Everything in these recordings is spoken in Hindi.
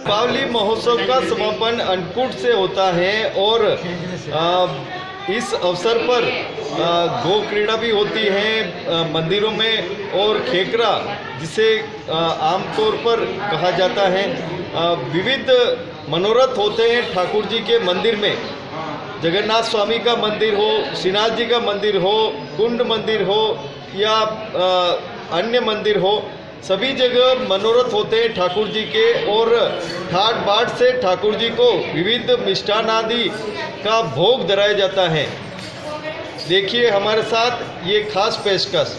दीपावली महोत्सव का समापन अन्नकूट से होता है और इस अवसर पर गौ क्रीड़ा भी होती है मंदिरों में, और खेकरा जिसे आमतौर पर कहा जाता है। विविध मनोरथ होते हैं ठाकुर जी के मंदिर में। जगन्नाथ स्वामी का मंदिर हो, श्रीनाथ जी का मंदिर हो, कुंड मंदिर हो या अन्य मंदिर हो, सभी जगह मनोरथ होते हैं ठाकुर जी के। और ठाट बाट से ठाकुर जी को विविध मिष्ठान आदि का भोग धराया जाता है। देखिए हमारे साथ ये खास पेशकश।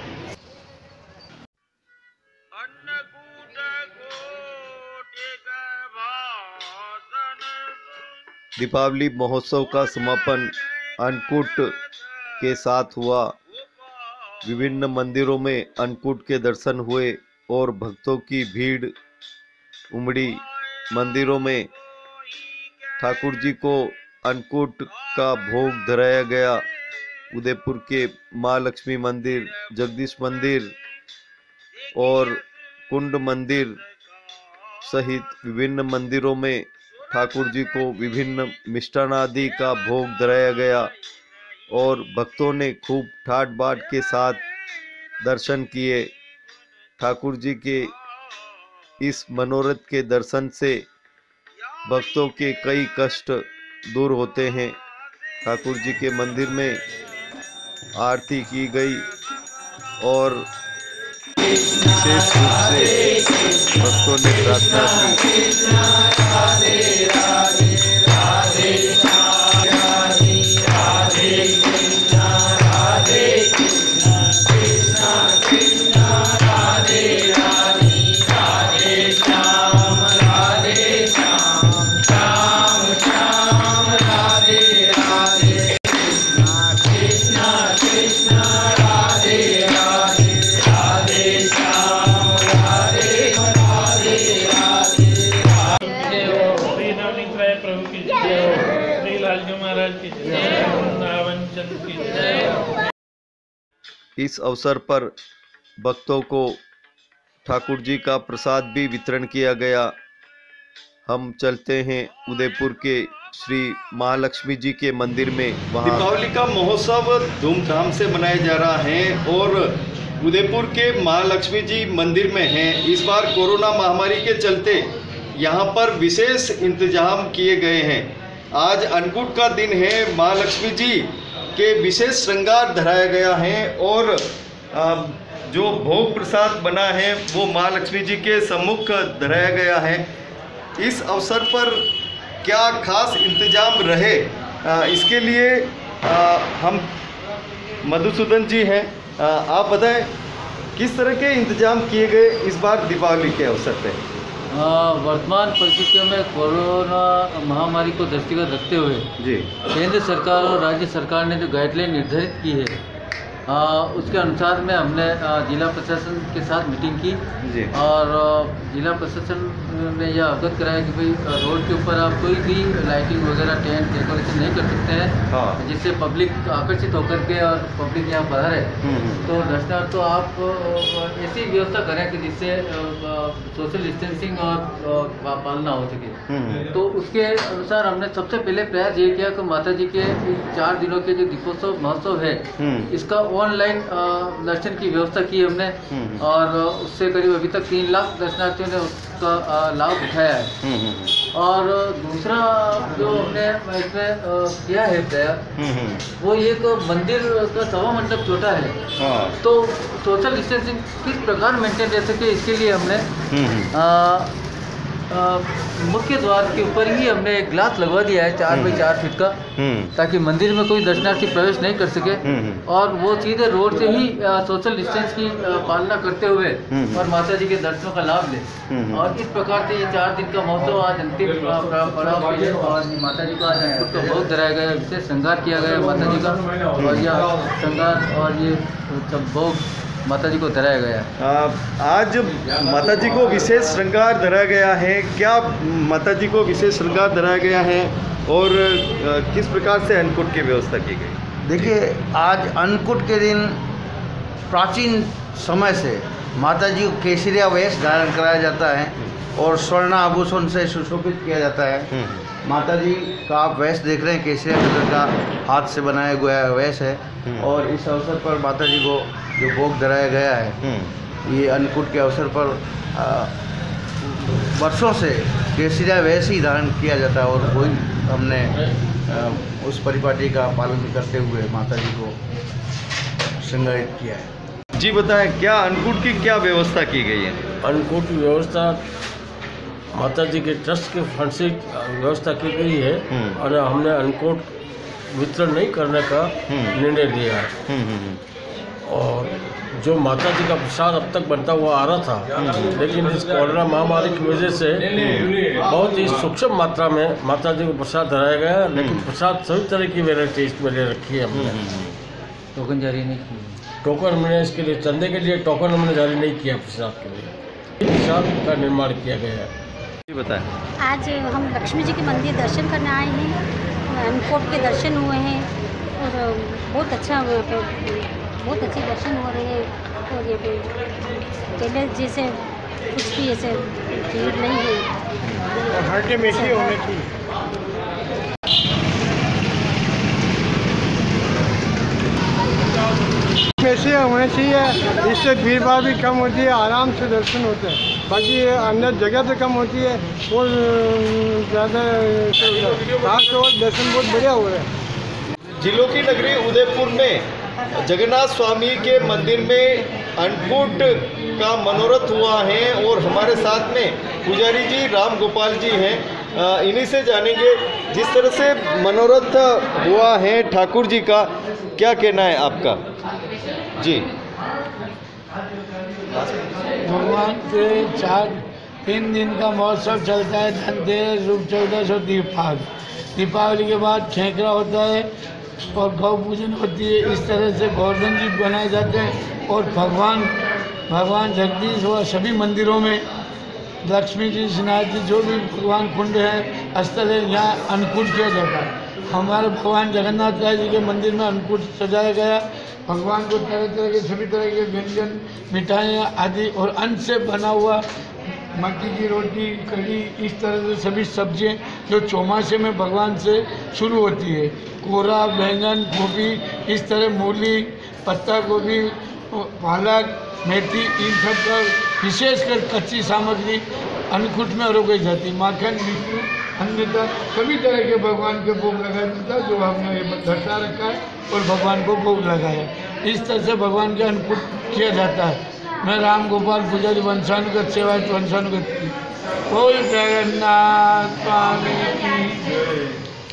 दीपावली महोत्सव का समापन अन्नकूट के साथ हुआ। विभिन्न मंदिरों में अन्नकूट के दर्शन हुए और भक्तों की भीड़ उमड़ी। मंदिरों में ठाकुर जी को अन्नकूट का भोग धराया गया। उदयपुर के माँ लक्ष्मी मंदिर, जगदीश मंदिर और कुंड मंदिर सहित विभिन्न मंदिरों में ठाकुर जी को विभिन्न मिष्ठान आदि का भोग धराया गया और भक्तों ने खूब ठाट बाट के साथ दर्शन किए। ठाकुर जी के इस मनोरथ के दर्शन से भक्तों के कई कष्ट दूर होते हैं। ठाकुर जी के मंदिर में आरती की गई और विशेष रूप से भक्तों ने प्रार्थना की। इस अवसर पर भक्तों को ठाकुर जी का प्रसाद भी वितरण किया गया। हम चलते हैं उदयपुर के श्री महालक्ष्मी जी के मंदिर में। वहाँ दीपावली का महोत्सव धूमधाम से मनाया जा रहा है और उदयपुर के महालक्ष्मी जी मंदिर में हैं। इस बार कोरोना महामारी के चलते यहाँ पर विशेष इंतजाम किए गए हैं। आज अन्नकूट का दिन है। महालक्ष्मी जी के विशेष श्रृंगार धराया गया है और जो भोग प्रसाद बना है वो महालक्ष्मी जी के सम्मुख धराया गया है। इस अवसर पर क्या खास इंतजाम रहे, इसके लिए हम मधुसूदन जी हैं। आप बताएं किस तरह के इंतजाम किए गए इस बार दीपावली के अवसर पे। वर्तमान परिस्थितियों में कोरोना महामारी को दृष्टिगत रखते हुए जी केंद्र सरकार और राज्य सरकार ने जो गाइडलाइन निर्धारित की है उसके अनुसार में हमने जिला प्रशासन के साथ मीटिंग की जी। और जिला प्रशासन ने यह अवगत कराया कि भाई रोड के ऊपर आप कोई भी लाइटिंग वगैरह टेंट डेकोरेशन नहीं कर सकते हैं। हाँ। जिससे पब्लिक आकर्षित होकर के और पब्लिक यहाँ बाहर है तो दर्शनार्थ तो आप ऐसी व्यवस्था करें कि जिससे सोशल डिस्टेंसिंग और पालना हो सके। तो उसके अनुसार हमने सबसे पहले प्रयास ये किया कि माता जी के 4 दिनों के जो दीपोत्सव महोत्सव है इसका ऑनलाइन दर्शन की व्यवस्था की हमने और उससे करीब अभी तक 3 लाख दर्शनार्थियों ने उसका लाभ उठाया है। और दूसरा जो हमने इसमें किया है प्रयास वो ये कि मंदिर का सभा मंडप छोटा है तो सोशल डिस्टेंसिंग किस प्रकार मेंटेन रह सके इसके लिए हमने मुख्य द्वार के ऊपर ही हमने एक ग्लास लगवा दिया है 4 बाई 4 फीट का, ताकि मंदिर में कोई दर्शनार्थी प्रवेश नहीं कर सके और वो सीधे रोड से ही सोशल डिस्टेंस की पालना करते हुए और माता जी के दर्शनों का लाभ ले। और इस प्रकार से ये 4 दिन का महोत्सव आज अंतिम पड़ाव पे है और माता जी का आज अन्नकूट का भोग धराया गया, विशेष श्रृंगार किया गया माता जी का और यह श्रृंगार और ये सब भोग माता जी को धराया गया। आज माता जी को विशेष श्रृंगार धराया गया है। क्या माता जी को विशेष श्रृंगार धराया गया है और किस प्रकार से अन्नकूट की व्यवस्था की गई? देखिए, आज अन्नकूट के दिन प्राचीन समय से माता जी को केसरिया वेश धारण कराया जाता है और स्वर्ण आभूषण से सुशोभित किया जाता है। माता जी का आप वेश देख रहे हैं, केसरिया कलर का हाथ से बनाया गया वेश है। और इस अवसर पर माता जी को जो भोग धराया गया है, ये अन्नकूट के अवसर पर वर्षों से केसरिया वेश ही धारण किया जाता है और कोई हमने उस परिपाटी का पालन करते हुए माता जी को श्रृंगारित किया है। जी बताएं, क्या अन्नकूट की क्या व्यवस्था की गई है? अन्नकूट की व्यवस्था माता जी के ट्रस्ट के फंड से व्यवस्था की गई है और हमने अन्नकूट वितरण नहीं करने का निर्णय लिया है। और जो माता जी का प्रसाद अब तक बनता हुआ आ रहा था, लेकिन इस कोरोना महामारी की वजह से बहुत ही सूक्ष्म मात्रा में माता जी को प्रसाद धराया गया, लेकिन प्रसाद सभी तरह की वेराइटी इसमें ले रखी है हमने। टोकन जारी नहीं किया, टोकन हमने इसके लिए चंदे के लिए टोकन हमने जारी नहीं किया प्रसाद के लिए, प्रसाद का निर्माण किया गया है। जी बताएं। आज हम लक्ष्मी जी के मंदिर दर्शन करने आए हैं, अन्नकूट के दर्शन हुए हैं और बहुत अच्छा यहाँ पे बहुत अच्छे दर्शन हो रहे हैं। और यहाँ पे पहले जैसे कुछ भी ऐसे भीड़ नहीं है और हर टाइम ऐसे होने चाहिए। ऐसे होना चाहिए, इससे भीड़ भाड़ भी कम होती है, आराम से दर्शन होते हैं। बाकी अंदर जगह तो कम होती है और ज़्यादा खास तौर दर्शन बहुत बढ़िया हो रहा है। जिलों की नगरी उदयपुर में जगन्नाथ स्वामी के मंदिर में अन्नकूट का मनोरथ हुआ है और हमारे साथ में पुजारी जी राम गोपाल जी हैं। इन्हीं से जानेंगे जिस तरह से मनोरथ हुआ है ठाकुर जी का, क्या कहना है आपका? जी। भगवान के 3 दिन का महोत्सव चलता है, धनतेरस, रूप चौदस और दीपावली के बाद खेकरा होता है और गौ पूजन होती है। इस तरह से गोवर्धन जी बनाए जाते हैं और भगवान जगदीश व सभी मंदिरों में लक्ष्मी जी, श्रीनाथ जी, जो भी भगवान कुंड है, स्थल है, यहाँ अन्नकूट किया जाता है। हमारे भगवान जगन्नाथ राय जी के मंदिर में अन्नकूट सजाया गया। भगवान को तरह तरह के सभी तरह के व्यंजन, मिठाइयाँ आदि और अन्न से बना हुआ मक्की की रोटी, कढ़ी, इस तरह से सभी सब्जियाँ जो चौमासे में भगवान से शुरू होती है, कोरा, बैंगन, गोभी, इस तरह मूली, पत्ता गोभी, पालक, मेथी, इन सब का विशेषकर कच्ची सामग्री अन्नकूट में अरोगाई जाती। माखन, मिश्री, अन्यथा सभी तरह के भगवान के भोग लगाया जाता है, जो हमने ये दर्शा रखा है और भगवान को भोग लगाया। इस तरह से भगवान का अन्नकूट किया जाता है। मैं राम गोपाल पुजारी वंशानुगत सेवायत वंशानुगत की। बोल जगन्नाथ स्वामी की।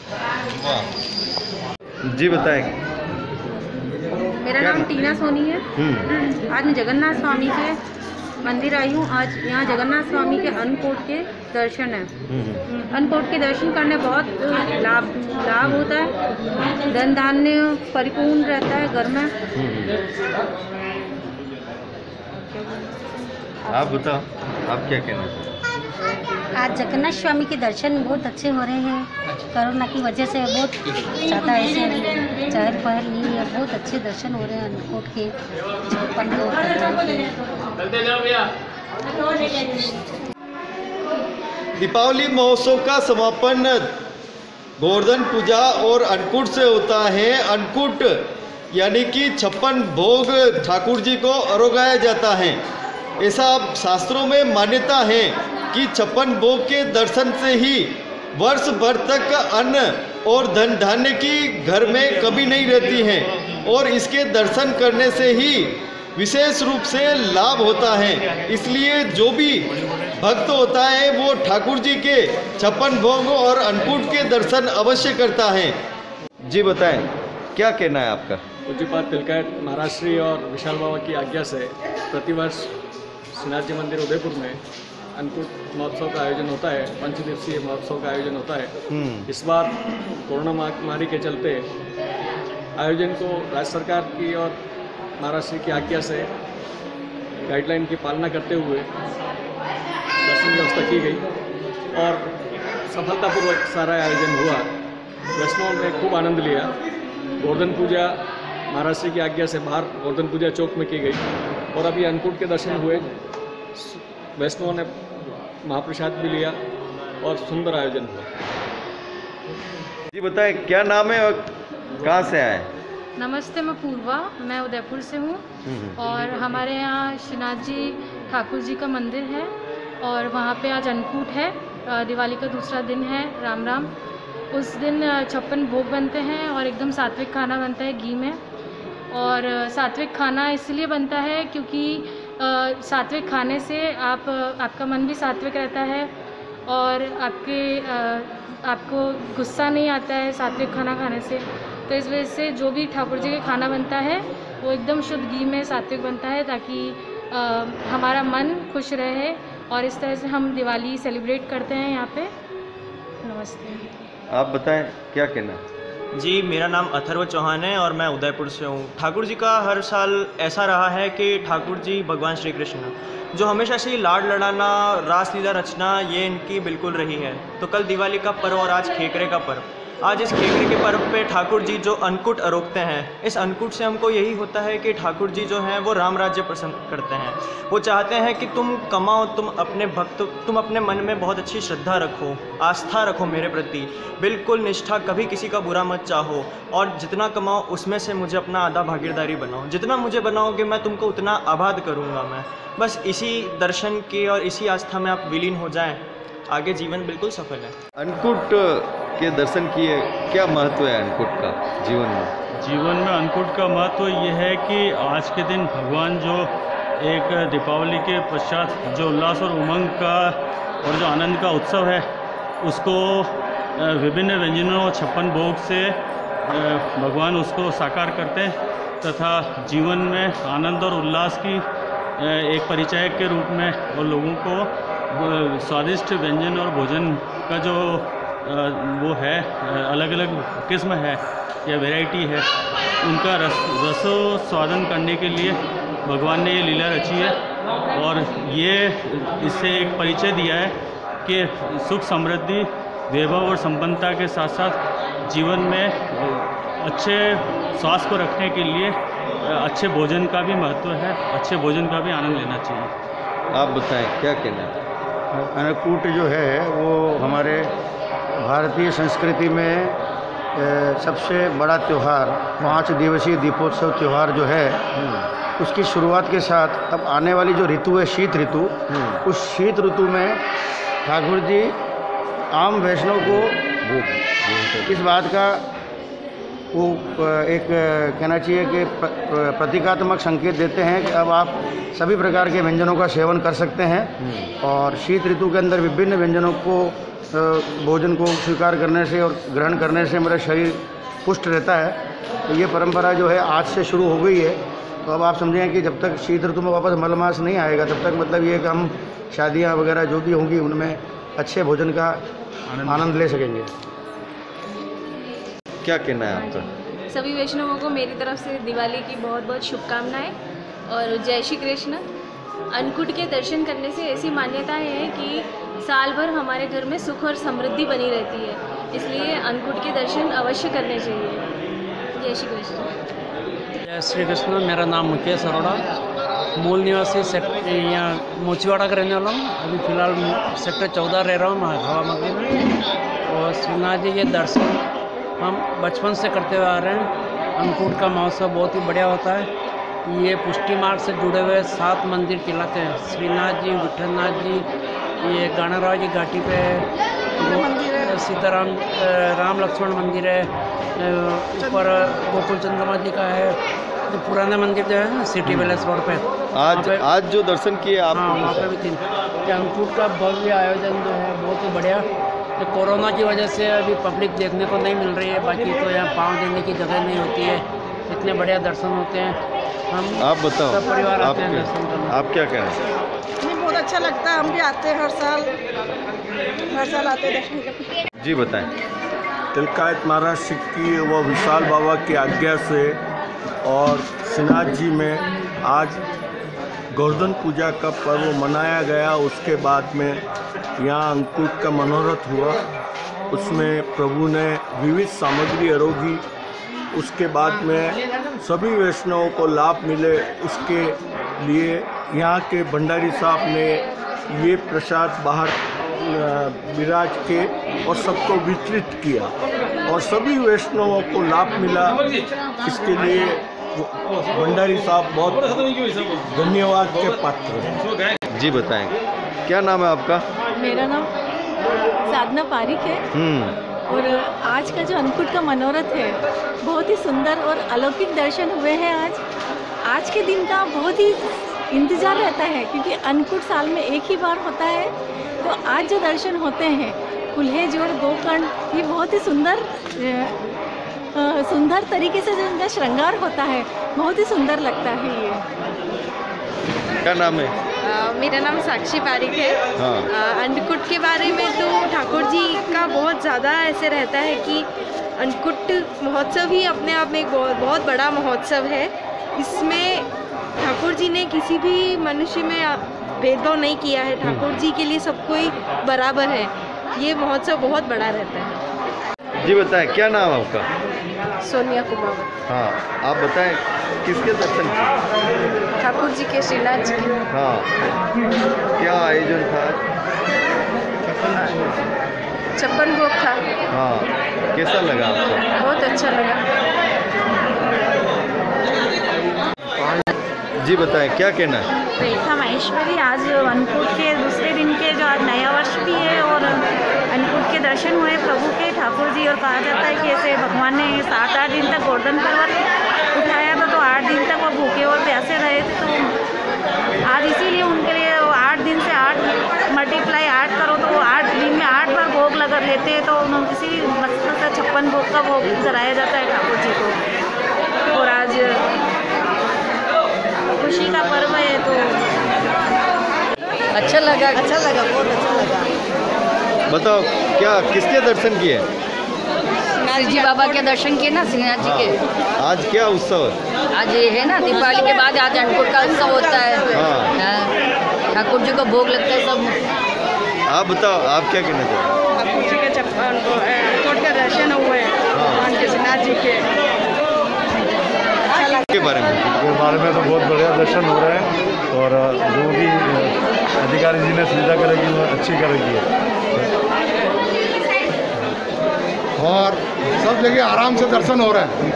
जी बताएं। मेरा नाम टीना सोनी है। आज मैं जगन्नाथ स्वामी के मंदिर आई हूँ। आज यहाँ जगन्नाथ स्वामी के अन्नकूट के दर्शन है। अन्नकूट के दर्शन करने बहुत लाभ होता है, धन धान्य परिपूर्ण रहता है घर में। आप बताओ, आप क्या कहना चाहते हैं? आज जगन्नाथ स्वामी के दर्शन बहुत अच्छे हो रहे हैं। कोरोना की वजह से बहुत ज़्यादा ऐसे चहल पहल नहीं है, बहुत अच्छे दर्शन हो रहे हैं अन्नकूट के। दीपावली महोत्सव का समापन गोवर्धन पूजा और अन्नकूट से होता है। अन्नकूट यानी कि 56 भोग ठाकुर जी को अरोगाया जाता है। ऐसा अब शास्त्रों में मान्यता है कि 56 भोग के दर्शन से ही वर्ष भर तक अन्न और धन धान्य की घर में कमी नहीं रहती है और इसके दर्शन करने से ही विशेष रूप से लाभ होता है। इसलिए जो भी भक्त होता है वो ठाकुर जी के 56 भोग और अन्नकूट के दर्शन अवश्य करता है। जी बताएं, क्या कहना है आपका? पूज्यपाद तिलकायत महाराज श्री और विशाल बाबा की आज्ञा से प्रतिवर्ष श्रीनाथ जी मंदिर उदयपुर में अन्नकूट महोत्सव का आयोजन होता है। 5 दिवसीय महोत्सव का आयोजन होता है। इस बार कोरोना महामारी के चलते आयोजन को राज्य सरकार की और महाराज श्री की आज्ञा से गाइडलाइन की पालना करते हुए दर्शन व्यवस्था की गई और सफलतापूर्वक सारा आयोजन हुआ। दर्शनों में खूब आनंद लिया। गोवर्धन पूजा महाराज श्री की आज्ञा से बाहर गोवर्धन पूजा चौक में की गई। और अभी अन्नकूट के दर्शन हुए, वैष्णवों ने महाप्रसाद भी लिया और सुंदर आयोजन हुआ। जी बताएं, क्या नाम है और कहाँ से आए? नमस्ते, मैं पूर्वा, मैं उदयपुर से हूँ और हमारे यहाँ श्रीनाथ जी ठाकुर जी का मंदिर है और वहाँ पे आज अन्नकूट है। दिवाली का दूसरा दिन है, राम राम। उस दिन 56 भोग बनते हैं और एकदम सात्विक खाना बनता है घी में। और सात्विक खाना इसलिए बनता है क्योंकि सात्विक खाने से आपका मन भी सात्विक रहता है और आपको गुस्सा नहीं आता है सात्विक खाना खाने से। तो इस वजह से जो भी ठाकुर जी का खाना बनता है वो एकदम शुद्ध घी में सात्विक बनता है, ताकि हमारा मन खुश रहे और इस तरह से हम दिवाली सेलिब्रेट करते हैं यहाँ पे। नमस्ते। आप बताएं, क्या कहना है? जी, मेरा नाम अथर्व चौहान है और मैं उदयपुर से हूँ। ठाकुर जी का हर साल ऐसा रहा है कि ठाकुर जी भगवान श्री कृष्ण जो हमेशा से लाड लड़ाना, रासलीला रचना, ये इनकी बिल्कुल रही है। तो कल दिवाली का पर्व और आज खेकरे का पर्व। आज इस खेकरे के पर्व पे ठाकुर जी जो अन्नकूट अरोगते हैं, इस अन्नकूट से हमको यही होता है कि ठाकुर जी जो हैं वो राम राज्य पसंद करते हैं। वो चाहते हैं कि तुम कमाओ, तुम अपने मन में बहुत अच्छी श्रद्धा रखो, आस्था रखो मेरे प्रति, बिल्कुल निष्ठा, कभी किसी का बुरा मत चाहो और जितना कमाओ उसमें से मुझे अपना आधा भागीदारी बनाओ। जितना मुझे बनाओगे मैं तुमको उतना आबाद करूँगा। मैं बस इसी दर्शन के और इसी आस्था में आप विलीन हो जाएं, आगे जीवन बिल्कुल सफल है। अन्नकूट के दर्शन किए, क्या महत्व है अन्नकूट का जीवन में? जीवन में अन्नकूट का महत्व ये है कि आज के दिन भगवान जो एक दीपावली के पश्चात जो उल्लास और उमंग का और जो आनंद का उत्सव है, उसको विभिन्न व्यंजनों और 56 भोग से भगवान उसको साकार करते हैं तथा जीवन में आनंद और उल्लास की एक परिचायक के रूप में और लोगों को स्वादिष्ट व्यंजन और भोजन का जो वो है, अलग अलग किस्म है या वैरायटी है, उनका रसो स्वादन करने के लिए भगवान ने ये लीला रची है और ये इससे एक परिचय दिया है कि सुख समृद्धि, वैभव और संपन्नता के साथ साथ जीवन में अच्छे स्वास्थ्य को रखने के लिए अच्छे भोजन का भी महत्व है, अच्छे भोजन का भी आनंद लेना चाहिए। आप बताएं, क्या कहना है? अन्नकूट जो है वो हमारे भारतीय संस्कृति में सबसे बड़ा त्यौहार, 5 दिवसीय दीपोत्सव त्यौहार जो है, उसकी शुरुआत के साथ अब आने वाली जो ऋतु है, शीत ऋतु, उस शीत ऋतु में ठाकुर जी आम वैष्णव को इस बात का वो एक कहना चाहिए कि प्रतीकात्मक संकेत देते हैं कि अब आप सभी प्रकार के व्यंजनों का सेवन कर सकते हैं और शीत ऋतु के अंदर विभिन्न व्यंजनों को भोजन को स्वीकार करने से और ग्रहण करने से मेरा शरीर पुष्ट रहता है। तो ये परंपरा जो है आज से शुरू हो गई है। तो अब आप समझें कि जब तक शीत ऋतु में वापस मलमास नहीं आएगा तब तक मतलब ये कि हम शादियाँ वगैरह जो भी होंगी उनमें अच्छे भोजन का आनंद ले सकेंगे। क्या कहना है आपका? सभी वैष्णवों को मेरी तरफ से दिवाली की बहुत बहुत शुभकामनाएं और जय श्री कृष्ण। अन्नकूट के दर्शन करने से ऐसी मान्यताएं हैं कि साल भर हमारे घर में सुख और समृद्धि बनी रहती है, इसलिए अन्नकूट के दर्शन अवश्य करने चाहिए। जय श्री कृष्ण। जय श्री कृष्ण। मेरा नाम मुकेश अरोड़ा, मूल निवासी यहाँ मोचीवाड़ा का रहने वाला हूँ। अभी फ़िलहाल सेक्टर 14 रह रहा हूँ, हवा मंदिर में। और श्रीनाथ जी के दर्शन हम बचपन से करते हुए आ रहे हैं। अन्नकूट का महोत्सव बहुत ही बढ़िया होता है। ये पुष्टि मार्ग से जुड़े हुए 7 मंदिर कहलाते हैं। श्रीनाथ जी, विठलनाथ जी, ये गानाराव जी घाटी पे है, सीताराम राम लक्ष्मण मंदिर है, ऊपर गोकुल चंद्रमा जी का है, जो पुराना मंदिर जो है ना सिटी पैलेस रोड पे। आज जो दर्शन किए आप? हाँ, वहाँ पे भी 3। अन्नकूट का भव्य आयोजन जो है बहुत ही बढ़िया। तो कोरोना की वजह से अभी पब्लिक देखने को नहीं मिल रही है, बाकी तो यहाँ पाँव देने की जगह नहीं होती है, इतने बढ़िया दर्शन होते हैं। हम आप बताओ, सब परिवार आते हैं दर्शन करने। आप क्या कह रहे हैं? हमें बहुत अच्छा लगता है, हम भी आते हैं हर साल आते हैं दर्शन करने। जी बताएं। तिलकायत महाराज की व विशाल बाबा की आज्ञा से और श्रीनाथ जी में आज गोवर्धन पूजा का पर्व मनाया गया। उसके बाद में यहाँ अन्नकूट का मनोरथ हुआ, उसमें प्रभु ने विविध सामग्री आरोगी। उसके बाद में सभी वैष्णवों को लाभ मिले, उसके लिए यहाँ के भंडारी साहब ने ये प्रसाद बाहर विराज के और सबको वितरित किया और सभी वैष्णवों को लाभ मिला। इसके लिए भंडारी साहब बहुत धन्यवाद के पात्र हैं। जी बताएं, क्या नाम है आपका? मेरा नाम साधना पारिक है। और आज का जो अन्नकूट का मनोरथ है बहुत ही सुंदर और अलौकिक दर्शन हुए हैं। आज के दिन का बहुत ही इंतज़ार रहता है क्योंकि अन्नकूट साल में एक ही बार होता है। तो आज जो दर्शन होते हैं कुल्हे जोड़ गोकर्ण, ये बहुत ही सुंदर तरीके से जो इनका श्रृंगार होता है बहुत ही सुंदर लगता है। ये क्या नाम है? मेरा नाम साक्षी पारिक है। अन्नकूट के बारे में तो ठाकुर जी का बहुत ज़्यादा ऐसे रहता है कि अन्नकूट महोत्सव ही अपने आप में एक बहुत बड़ा महोत्सव है। इसमें ठाकुर जी ने किसी भी मनुष्य में भेदभाव नहीं किया है। ठाकुर जी के लिए सब कोई बराबर है। ये महोत्सव बहुत बड़ा रहता है। जी बताएं, क्या नाम है आपका? सोनिया कुमार। हाँ, आप बताएं किसके दर्शन किए? ठाकुर जी के, श्रीनाथ जी के। हाँ, क्या आयोजन था? छप्पन भोग था। हाँ, कैसा लगा आपको? बहुत अच्छा लगा। जी बताएं, क्या कहना है? रेखा महेश्वरी। आज अन्नकूट के दूसरे दिन के जो आज नया वर्ष भी है और अन्नकूट के दर्शन हुए प्रभु के, ठाकुर जी। और कहा जाता है कि ऐसे भगवान ने 7-8 दिन तक गोवर्धन पर्वत उठाया था, तो 8 दिन तक वो भूखे और प्यासे रहे थे। तो आज इसीलिए उनके लिए 8 दिन से 8 मल्टीप्लाई 8 करो तो 8 दिन में 8 बार भोग लगा लेते हैं। तो इसी मतलब से 56 भोग का भोग कराया जाता है ठाकुर जी को। और आज खुशी का पर्व है तो अच्छा लगा, बहुत अच्छा लगा। बताओ, क्या किसके दर्शन किए? श्री जी बाबा के दर्शन किए ना, श्रीनाथ जी के। आज क्या उत्सव है? आज ये है ना दीपावली के बाद आज अन्नकूट का उत्सव होता है। ठाकुर जी को भोग लगता है सब। आप बताओ, आप क्या कहना चाहते हैं? ठाकुर जी के अन्नकूट का दर्शन हुए भगवान के, श्रीनाथ जी के बारे में तो बहुत बढ़िया दर्शन हो रहे हैं और जो भी अधिकारी जी ने सुविधा करेगी वो अच्छी करेगी और सब जगह आराम से दर्शन हो रहे हैं।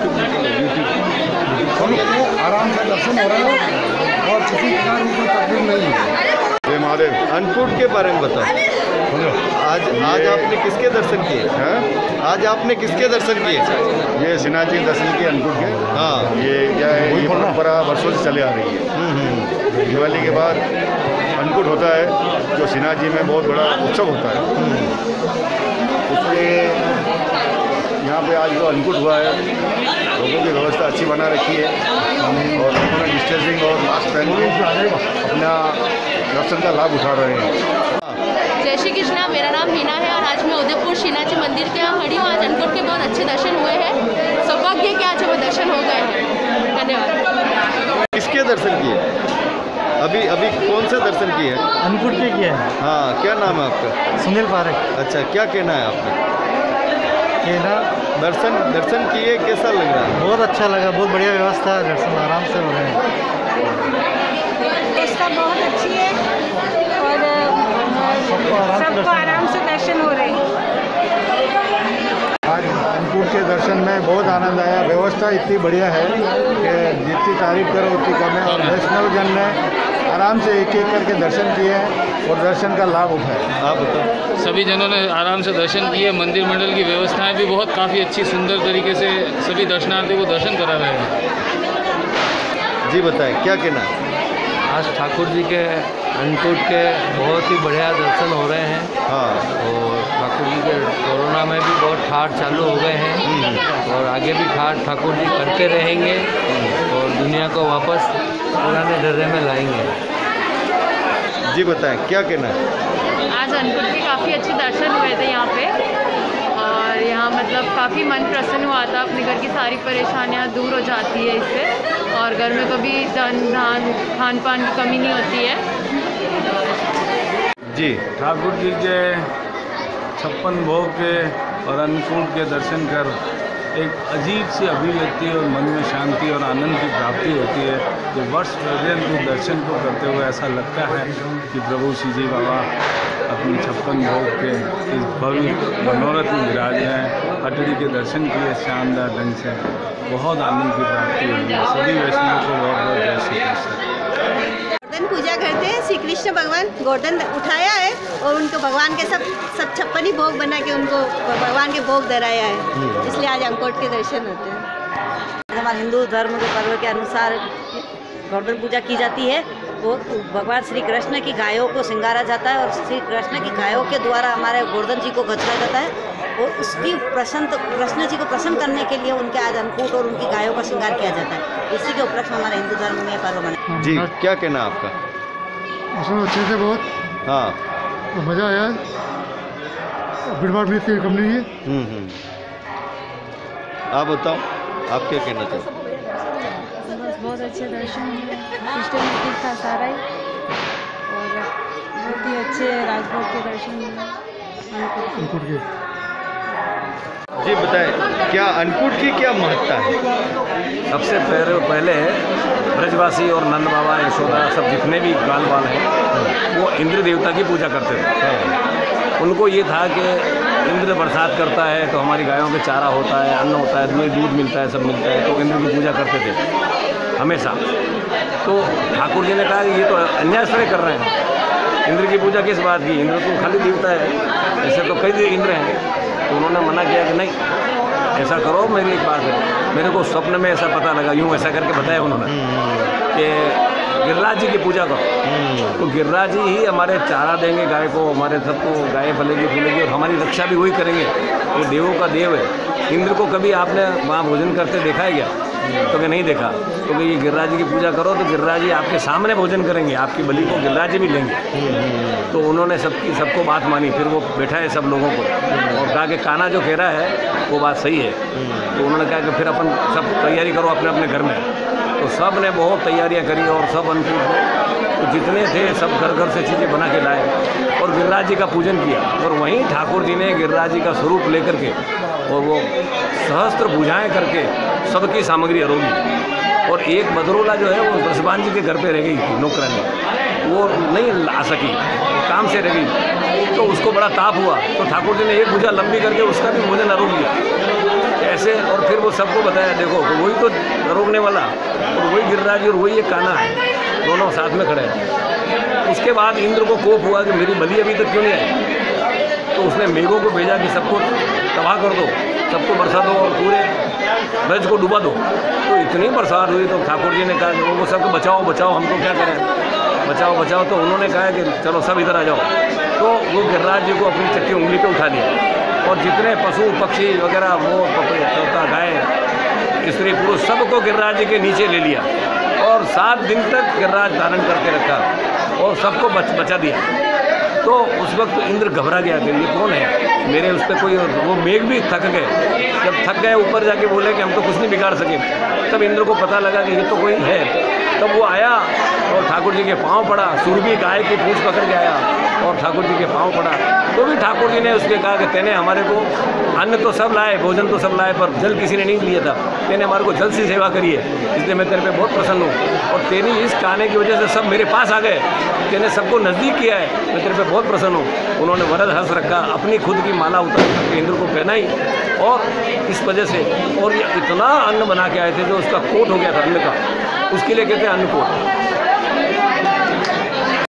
आराम से दर्शन हो रहे हैं और किसी प्रकार की कोई तकलीफ नहीं है। जय महादेव। अन्नकूट के बारे में बताओ। आज आपने किसके दर्शन किए? आज आपने किसके दर्शन किए? ये श्रीनाथ जी दर्शन किए अन्नकूट के। हाँ, ये क्या है, ये परंपरा वर्षों से चली आ रही है। दिवाली के बाद अन्नकूट होता है जो श्रीनाथ जी में बहुत बड़ा उत्सव होता है। उसके यहाँ पे आज जो अन्नकूट हुआ है, लोगों की व्यवस्था अच्छी बना रखी है और लोगों ने डिस्टेंसिंग और मास्क पहन के अपना दर्शन का लाभ उठा रहे हैं। जय श्री कृष्णा। मेरा नाम हीना है और आज मैं उदयपुर श्रीनाथ जी मंदिर के यहाँ खड़ी हूँ। आज अन्नकूट के बहुत अच्छे दर्शन हुए हैं। सौभाग्य के आज हमें दर्शन हो गए हैं। धन्यवाद। किसके दर्शन किए? अभी कौन से दर्शन किए हैं? अन्नकूट के किए हैं। हाँ, क्या नाम है आपका? सुनील पारिक। अच्छा, क्या कहना है आपका? दर्शन किए, कैसा लग रहा है? बहुत अच्छा लगा, बहुत बढ़िया व्यवस्था है, दर्शन आराम से हो रहे हैं। व्यवस्था बहुत अच्छी है और सबको आराम से दर्शन हो रहे हैं। आज अन्नकूट के दर्शन में बहुत आनंद आया। व्यवस्था इतनी बढ़िया है कि जितनी तारीफ करो उतनी कम है और वैष्णव जन ने आराम से एक एक करके दर्शन किए हैं और दर्शन का लाभ उठाया। आप बताओ। सभी जनों ने आराम से दर्शन किए। मंदिर मंडल की व्यवस्थाएं भी बहुत काफ़ी अच्छी सुंदर तरीके से सभी दर्शनार्थियों को दर्शन करा रहे हैं। जी बताएं, क्या कहना है? आज ठाकुर जी के अन्नकूट के बहुत ही बढ़िया दर्शन हो रहे हैं। हाँ, और ठाकुर जी के कोरोना में भी बहुत ठाठ चालू हो गए हैं और आगे भी ठाठ ठाकुर जी करते रहेंगे और दुनिया को वापस पुराने ढर्रे में लाएंगे। जी बताएं, क्या कहना है? आज अन्नकूट के काफ़ी अच्छे दर्शन हुए थे यहाँ पे और यहाँ मतलब काफ़ी मन प्रसन्न हुआ था। अपने घर की सारी परेशानियाँ दूर हो जाती है इससे और घर में कभी धान खान पान की कमी नहीं होती है। जी, ठाकुर जी के 56 भोग के और अन्नकूट के दर्शन कर एक अजीब सी अभिव्यक्ति और मन में शांति और आनंद की प्राप्ति होती है। जो वर्ष पर्यंत दर्शन को करते हुए ऐसा लगता है कि प्रभु श्री जी बाबा अपनी 56 भोग के इस भव्य मनोरथ में विराज हैं। हटड़ी के दर्शन किए शानदार ढंग से, बहुत आनंद की प्राप्ति हुई है। सभी वैष्णवों को बहुत बहुत जय श्री कृष्ण। गोवर्धन पूजा करते हैं, श्री कृष्ण भगवान गोवर्धन उठाया है और उनको भगवान के सब 56 भोग बना के उनको भगवान के भोग धराया है, इसलिए आज अंकोट के दर्शन होते हैं। हमारे हिंदू धर्म के पर्व के अनुसार गोवर्धन पूजा की जाती है। वो भगवान श्री कृष्ण की गायों को श्रृंगारा जाता है और श्री कृष्ण की गायों के द्वारा हमारे गोवर्धन जी को गजरा जाता है और उसकी कृष्ण जी को प्रसन्न करने के लिए उनके आज अन्नकूट और उनकी गायों का श्रृंगार किया जाता है। इसी के उपलक्ष्य में हमारे हिंदू धर्म में पर्व मनाया जी। क्या कहना आपका? उसमें अच्छे से बहुत, हाँ, तो मज़ा आया। भीड़ भाड़ भी इतनी कम नहीं है। आप बताओ, आप क्या कहना चाहते? बस बहुत अच्छे दर्शन हुए, सिस्टम था सारा ही, और बहुत ही अच्छे राजभोग के दर्शन हुए। जी बताएं, क्या अन्नकूट की क्या महत्ता है? सबसे पहले ब्रजवासी और नंद बाबा, यशोदा, सब जितने भी गाल बाल हैं वो इंद्र देवता की पूजा करते थे। उनको ये था कि इंद्र बरसात करता है तो हमारी गायों के चारा होता है, अन्न होता है, तुम्हें दूध मिलता है, सब मिलता है, तो इंद्र की पूजा करते थे हमेशा। तो ठाकुर जी ने कहा कि ये तो अन्याय से कर रहे हैं, इंद्र की पूजा किस बात की, इंद्र तो खाली देवता है, ऐसे तो कई इंद्र हैं। तो उन्होंने मना किया कि नहीं, ऐसा करो, मेरी एक बात है, मेरे को स्वप्न में ऐसा पता लगा, यूँ ऐसा करके बताया उन्होंने कि गिरिराज जी की पूजा करो, तो गिरिराज जी ही हमारे चारा देंगे गाय को, हमारे सबको गाय फलेगी फूलेगी और हमारी रक्षा भी वही करेंगे। ये देवों का देव है। इंद्र को कभी आपने वहाँ भोजन करते देखा है क्या? तो कि नहीं देखा। तो कि ये गिरिराज जी की पूजा करो तो गिरिराज जी आपके सामने भोजन करेंगे, आपकी बलि को गिरिराज जी भी लेंगे। तो उन्होंने सबको बात मानी। फिर वो बैठा है सब लोगों को और कहा कि कान्हा जो कह रहा है वो बात सही है। तो उन्होंने कहा कि फिर अपन सब तैयारी करो अपने अपने घर में। तो सब ने बहुत तैयारियां करी और सब अन्नकूट तो जितने थे सब घर घर से चीज़ें बना के लाए और गिरिराज जी का पूजन किया। और वहीं ठाकुर जी ने गिरिराज जी का स्वरूप लेकर के और वो सहस्त्र पूजाएं करके सबकी सामग्री अरोगी। और एक बदरोला जो है वो ब्रजबान जी के घर पे रह गई थी नौकरानी, वो नहीं आ सकी, काम से रह गई, तो उसको बड़ा ताप हुआ। तो ठाकुर जी ने एक भुजा लंबी करके उसका भी भोजन अरोग लिया ऐसे। और फिर वो सबको बताया, देखो तो वही तो अरोगने वाला और वही गिरिराज और वही एक कान्हा है, दोनों साथ में खड़े हैं। उसके बाद इंद्र को कोप हुआ कि मेरी बलि अभी तक क्यों नहीं आई। तो उसने मेघों को भेजा कि सबको तबाह कर दो, सबको बरसा दो और पूरे ब्रज को डुबा दो। तो इतनी बरसात हुई तो ठाकुर जी ने कहा कि वो सबको बचाओ बचाओ, हमको क्या करें, बचाओ बचाओ। तो उन्होंने कहा कि चलो सब इधर आ जाओ। तो वो गिरिराज जी को अपनी चक्की उंगली पे उठा लिया और जितने पशु पक्षी वगैरह वो तोता गाय स्त्री पुरुष सबको गिरिराज जी के नीचे ले लिया और 7 दिन तक गिरिराज धारण करके रखा और सबको बचा दिया। तो उस वक्त इंद्र घबरा गया कि ये कौन है, मेरे उस पर कोई, वो मेघ भी थक गए। जब थक गए ऊपर जाके बोले कि हम तो कुछ नहीं बिगाड़ सके। तब इंद्र को पता लगा कि ये तो कोई है। तब वो आया और ठाकुर जी के पाँव पड़ा, सुरभि गाय की पूंछ पकड़ के आया और ठाकुर जी के पाँव पड़ा। तो भी ठाकुर जी ने उसके कहा कि तेने हमारे को अन्न तो सब लाए, भोजन तो सब लाए, पर जल किसी ने नहीं लिया था, तेने हमारे को जल से सेवा करी है, इसलिए मैं तेरे पे बहुत प्रसन्न हूँ। और तेरी इस कहने की वजह से सब मेरे पास आ गए, तेने सबको नज़दीक किया है, मैं तेरे पे बहुत प्रसन्न हूँ। उन्होंने वरद हंस रखा, अपनी खुद की माला उतार करके इंद्र को पहनाई और इस वजह से, और ये इतना अन्न बना के आए थे जो उसका कोट हो गया था अन्न का, उसके लिए कहते हैं अन्नकूट।